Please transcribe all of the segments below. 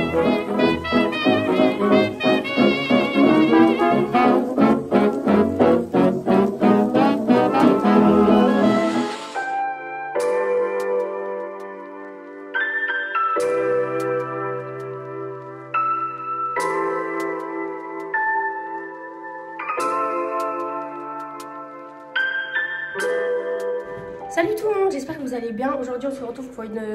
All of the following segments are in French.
Salut tout le monde, j'espère que vous allez bien. Aujourd'hui on se retrouve pour une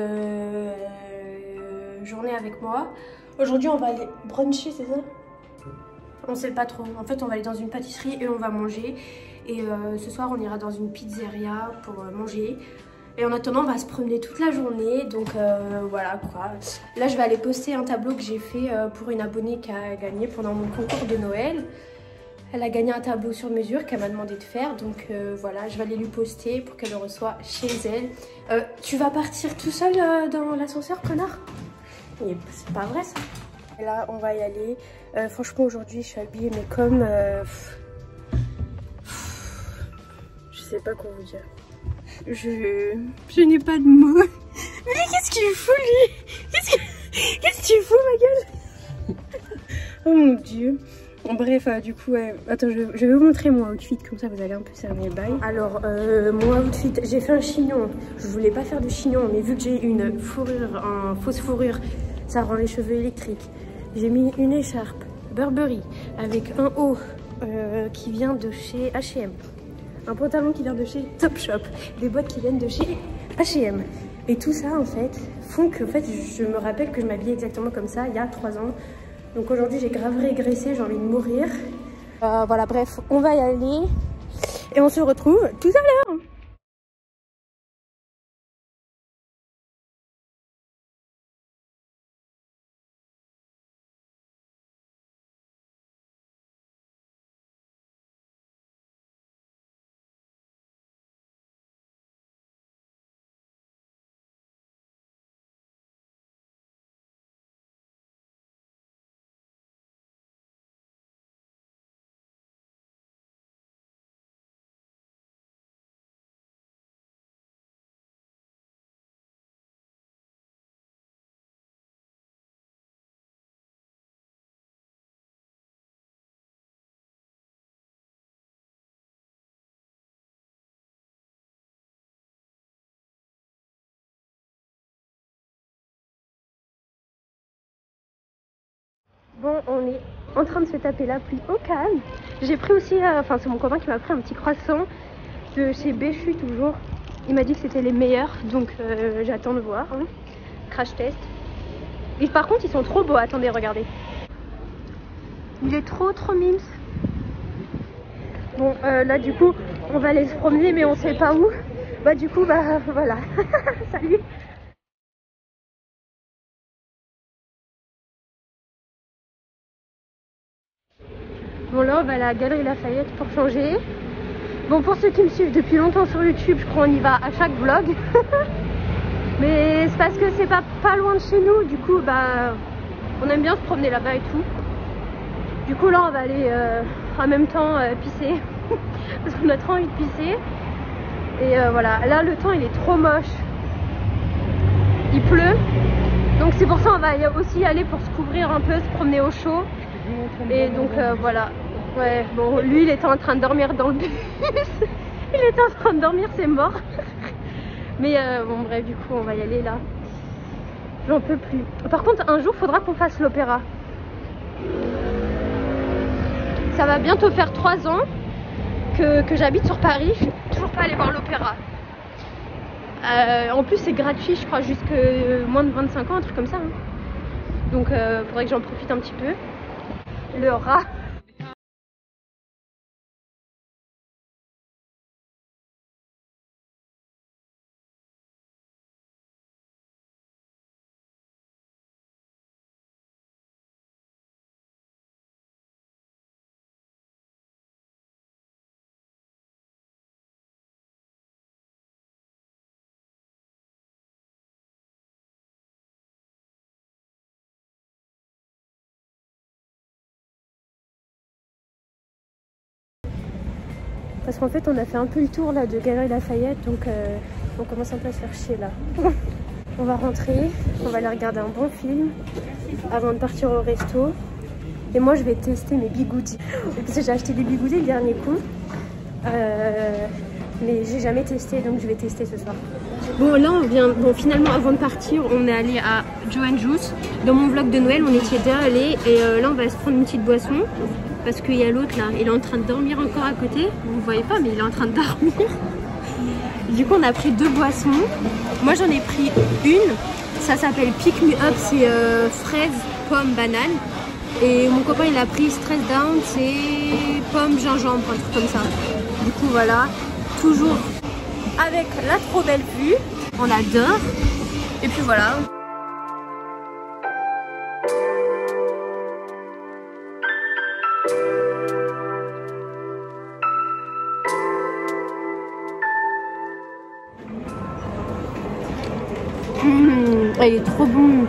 journée avec moi. Aujourd'hui on va aller bruncher, c'est ça? On sait pas trop. En fait on va aller dans une pâtisserie et on va manger. Et ce soir on ira dans une pizzeria pour manger. Et en attendant on va se promener toute la journée. Donc voilà quoi. Là je vais aller poster un tableau que j'ai fait pour une abonnée qui a gagné pendant mon concours de Noël. Elle a gagné un tableau sur mesure qu'elle m'a demandé de faire. Donc voilà, je vais aller lui poster pour qu'elle le reçoive chez elle. Tu vas partir tout seul dans l'ascenseur, connard? C'est pas vrai ça. Et là, on va y aller. Franchement, aujourd'hui, je suis habillée, mais comme... je sais pas quoi vous dire. Je n'ai pas de mots. Mais qu'est-ce qu'il fout, lui? Qu'est-ce qu'il fout, ma gueule? Oh mon Dieu. Bref, du coup, attends, je vais vous montrer mon outfit, comme ça vous allez un peu cerner le bail. Alors, mon outfit, j'ai fait un chignon. Je voulais pas faire de chignon, mais vu que j'ai une fourrure, une fausse fourrure, ça rend les cheveux électriques. J'ai mis une écharpe Burberry avec un haut qui vient de chez H&M, un pantalon qui vient de chez Topshop, des bottes qui viennent de chez H&M. Et tout ça, en fait, font que, en fait, je me rappelle que je m'habillais exactement comme ça il y a 3 ans. Donc aujourd'hui j'ai grave régressé, j'ai envie de mourir. Voilà, bref, on va y aller et on se retrouve tout à l'heure. Bon, on est en train de se taper la pluie au calme. J'ai pris aussi, enfin c'est mon copain qui m'a pris un petit croissant de chez Béchu toujours. Il m'a dit que c'était les meilleurs, donc j'attends de voir. Hein. Crash test. Et par contre ils sont trop beaux, attendez, regardez. Il est trop mimes. Bon, là du coup on va aller se promener mais on sait pas où. Bah du coup, bah voilà. Salut. Bon là on va à la Galerie Lafayette pour changer. Bon, pour ceux qui me suivent depuis longtemps sur YouTube, je crois qu'on y va à chaque vlog. Mais c'est parce que c'est pas loin de chez nous, du coup bah on aime bien se promener là-bas et tout. Du coup là on va aller en même temps pisser. Parce qu'on a trop envie de pisser. Et voilà, là le temps il est trop moche. Il pleut. Donc c'est pour ça on va aussi y aller pour se couvrir un peu, se promener au chaud. Et donc voilà. Ouais, bon, lui il était en train de dormir dans le bus. Il était en train de dormir, c'est mort. Mais bon, bref, du coup, on va y aller là. J'en peux plus. Par contre, un jour, faudra qu'on fasse l'opéra. Ça va bientôt faire 3 ans que j'habite sur Paris. Je suis toujours pas allée voir l'opéra. En plus, c'est gratuit, je crois, jusque moins de 25 ans, un truc comme ça. Hein. Donc, faudrait que j'en profite un petit peu. Le rat. Parce qu'en fait on a fait un peu le tour là de Galerie Lafayette, donc on commence un peu à se faire chier là. On va rentrer, on va aller regarder un bon film avant de partir au resto. Et moi je vais tester mes bigoudis. Parce que j'ai acheté des bigoudis le dernier coup. Mais j'ai jamais testé, donc je vais tester ce soir. Bon là on vient, bon finalement avant de partir on est allé à Joe & Juice. Dans mon vlog de Noël on était déjà allé et là on va se prendre une petite boisson. Parce qu'il y a l'autre là, il est en train de dormir encore à côté. Vous ne voyez pas mais il est en train de dormir. Du coup on a pris 2 boissons. Moi j'en ai pris une, ça s'appelle Pick Me Up, c'est fraise, pomme, banane. Et mon copain il a pris Stress Down, c'est pomme, gingembre, un truc comme ça. Du coup voilà, toujours avec la trop belle vue, on adore. Et puis voilà. Elle est trop bonne.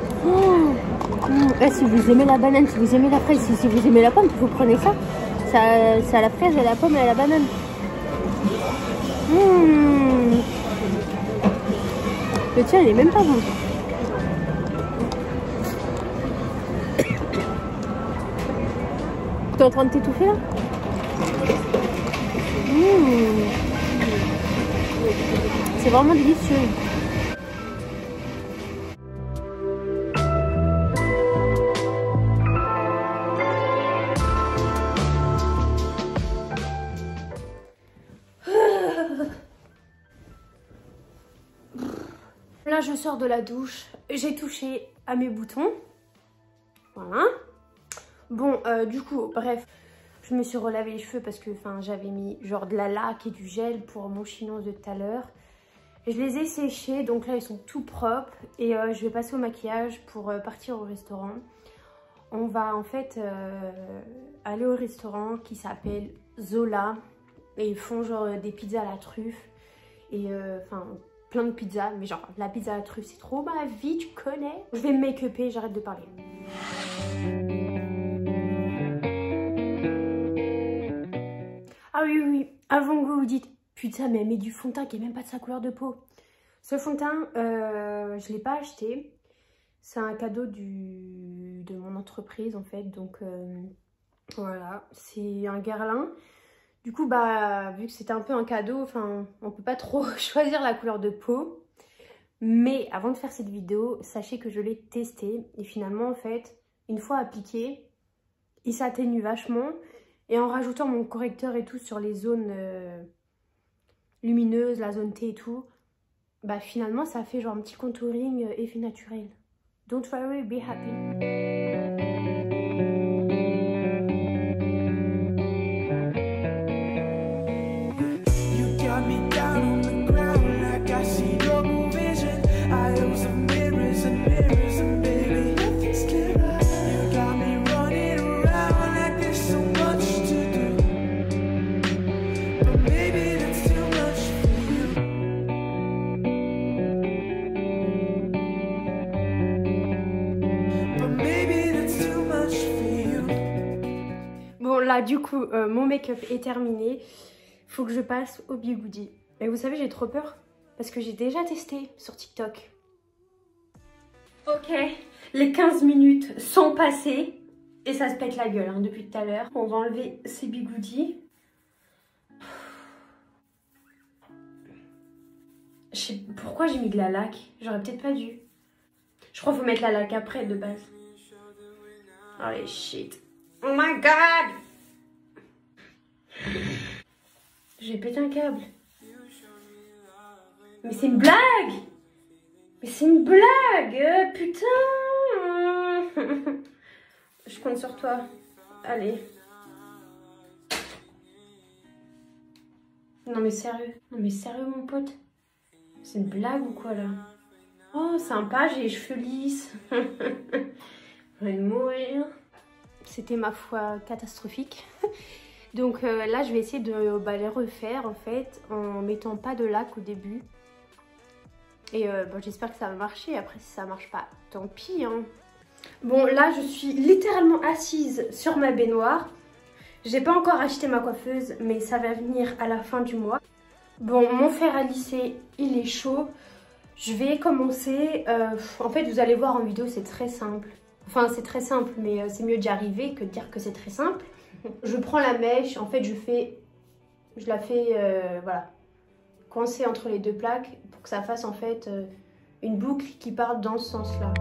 Si vous aimez la banane, si vous aimez la fraise, si vous aimez la pomme, vous prenez ça. Ça a la fraise, et la pomme et la banane. Le tien, il est même pas bon. T'es en train de t'étouffer là? C'est vraiment délicieux. Là je sors de la douche, j'ai touché à mes boutons, voilà. Bon du coup bref, je me suis relavé les cheveux parce que j'avais mis genre de la laque et du gel pour mon chignon de tout à l'heure. Je les ai séchés, donc là ils sont tout propres et je vais passer au maquillage pour partir au restaurant. On va en fait aller au restaurant qui s'appelle Zola et ils font genre des pizzas à la truffe et plein de pizzas, mais genre la pizza à la truffe c'est trop ma vie, tu connais. Je vais me make-upper, j'arrête de parler. Ah oui, avant que vous vous dites putain mais elle met du fond de teint qui est même pas de sa couleur de peau. Ce fond de teint, je l'ai pas acheté. C'est un cadeau de mon entreprise en fait, donc voilà, c'est un Guerlain. Du coup, vu que c'était un peu un cadeau, on peut pas trop choisir la couleur de peau. Mais avant de faire cette vidéo, sachez que je l'ai testé. Et finalement, en fait, une fois appliqué, il s'atténue vachement. Et en rajoutant mon correcteur et tout sur les zones lumineuses, la zone T et tout, finalement, ça fait genre un petit contouring effet naturel. Don't worry, be happy. Là du coup mon make-up est terminé, faut que je passe au bigoudi. Et vous savez j'ai trop peur parce que j'ai déjà testé sur TikTok. Ok, les 15 minutes sont passées et ça se pète la gueule depuis tout à l'heure. On va enlever ces bigoudis. Je sais pourquoi j'ai mis de la laque, j'aurais peut-être pas dû. Je crois qu'il faut mettre la laque après de base. Oh les shit. Oh my god. J'ai pété un câble. Mais c'est une blague. Mais c'est une blague. Putain. Je compte sur toi. Allez. Non mais sérieux. Non mais sérieux mon pote. C'est une blague ou quoi là? Oh sympa, j'ai les cheveux lisses. Je vais mourir. C'était ma foi catastrophique. Donc là je vais essayer de les refaire en fait en mettant pas de laque au début. Et j'espère que ça va marcher. Après si ça marche pas, tant pis hein. Bon là je suis littéralement assise sur ma baignoire. J'ai pas encore acheté ma coiffeuse mais ça va venir à la fin du mois. Bon mon fer à lisser il est chaud. Je vais commencer, en fait vous allez voir en vidéo, c'est très simple. Enfin c'est très simple, mais c'est mieux d'y arriver que de dire que c'est très simple. Je prends la mèche, en fait je la fais, voilà, coincer entre les deux plaques pour que ça fasse en fait une boucle qui parte dans ce sens-là.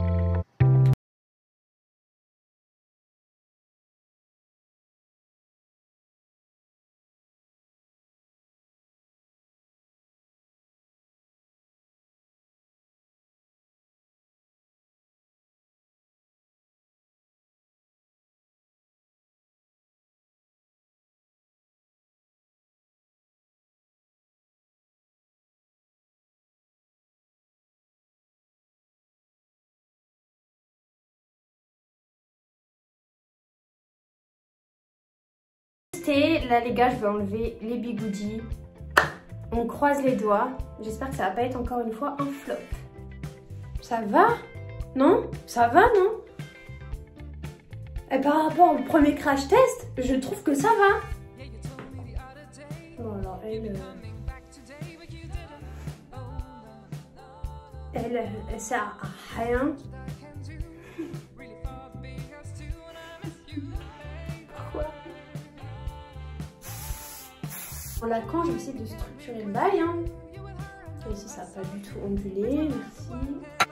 Là les gars, je vais enlever les bigoudis. On croise les doigts. J'espère que ça va pas être encore une fois un flop. Ça va? Non? Ça va, non? Et par rapport au premier crash test, je trouve que ça va. Bon alors elle sert à rien. Là, quand je vais essayer de structurer le bail, hein. Ici, ça n'a pas du tout ondulé, merci.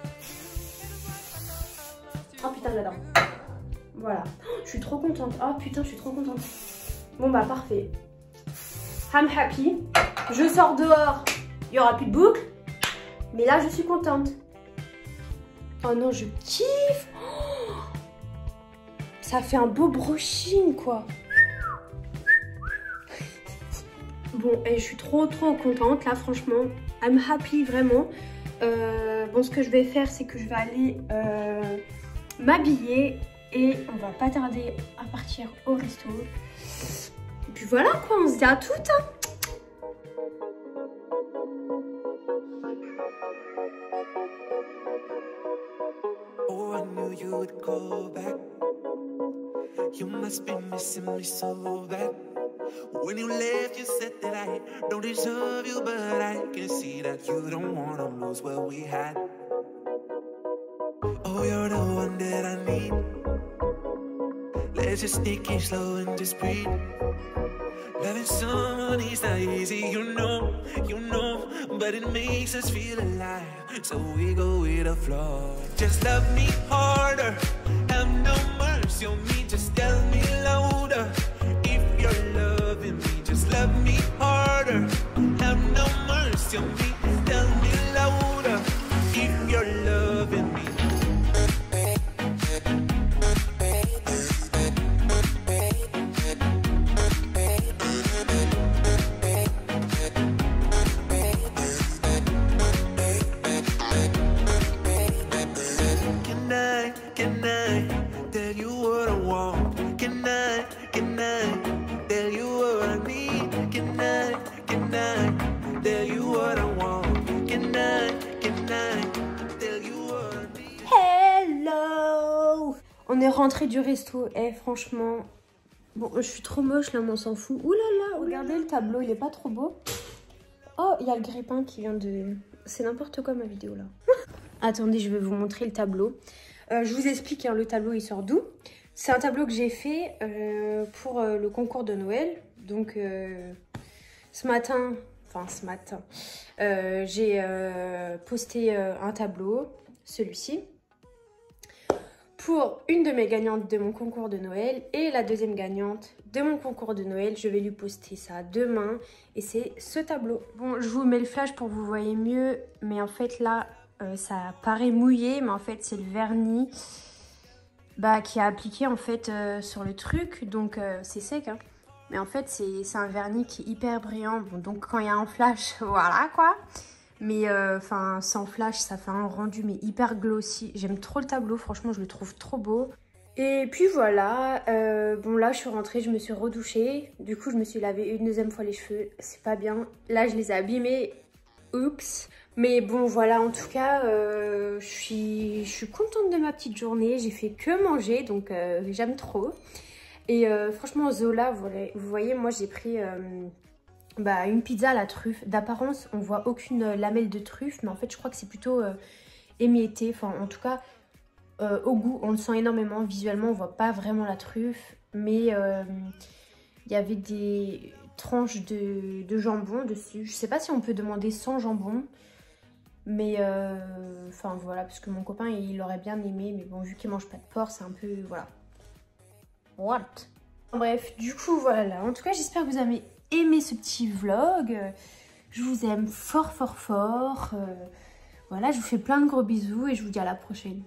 Oh putain, j'adore. Voilà. Oh, je suis trop contente. Oh putain, je suis trop contente. Bon bah parfait. I'm happy. Je sors dehors. Il n'y aura plus de boucle. Mais là, je suis contente. Oh non, je kiffe. Oh, ça fait un beau brushing, quoi. Bon, et je suis trop contente là, franchement. I'm happy, vraiment. Bon, ce que je vais faire, c'est que je vais aller m'habiller et on va pas tarder à partir au resto. Et puis voilà quoi, on se dit à toutes. Hein. Oh, I knew you would go back. You must be missing me so bad. When you left, you said that I don't deserve you, but I can see that you don't wanna lose what we had. Oh, you're the one that I need. Let's just take it slow and just breathe. Loving someone is not easy, you know, but it makes us feel alive, so we go with the flow. Just love me harder, have no mercy on me, just tell me louder. If you're loving me, just love me harder, have no mercy on me, tell me louder. If you're loving me. Can I tell you what I want? Can I tell you what I need? Can I tell you what I want? Can I tell you what I need? Hello! On est rentré du resto et franchement, bon, je suis trop moche là, mais on s'en fout. Ouh là là, regardez le tableau, il est pas trop beau. Oh, il y a le grippin qui vient de... C'est n'importe quoi ma vidéo là. Attendez, je vais vous montrer le tableau. Je vous explique, hein, le tableau il sort d'où. C'est un tableau que j'ai fait pour le concours de Noël. Donc ce matin, j'ai posté un tableau, celui-ci, pour une de mes gagnantes de mon concours de Noël et la deuxième gagnante de mon concours de Noël. Je vais lui poster ça demain et c'est ce tableau. Bon, je vous mets le flash pour que vous voyez mieux, mais en fait là... ça paraît mouillé, mais en fait c'est le vernis qui a appliqué en fait sur le truc, donc c'est sec, hein. Mais en fait c'est un vernis qui est hyper brillant, bon, donc quand il y a un flash, voilà quoi. Mais enfin sans flash ça fait un rendu mais hyper glossy. J'aime trop le tableau, franchement je le trouve trop beau. Et puis voilà, bon là je suis rentrée, je me suis redouchée, du coup je me suis lavé une deuxième fois les cheveux, c'est pas bien. Là je les ai abîmés, oups. Mais bon voilà, en tout cas je suis contente de ma petite journée. J'ai fait que manger, donc j'aime trop. Et franchement Zola, vous voyez, moi j'ai pris Bah, une pizza à la truffe. D'apparence, on voit aucune lamelle de truffe, mais en fait, je crois que c'est plutôt émietté. Enfin, en tout cas, au goût, on le sent énormément. Visuellement, on voit pas vraiment la truffe, mais il y avait des tranches de jambon dessus. Je sais pas si on peut demander sans jambon, mais enfin voilà, parce que mon copain, il aurait bien aimé, mais bon, vu qu'il mange pas de porc, c'est un peu, voilà. What? Bref, du coup, voilà. En tout cas, j'espère que vous avez aimé ce petit vlog. Je vous aime fort, fort, fort. Voilà, je vous fais plein de gros bisous et je vous dis à la prochaine.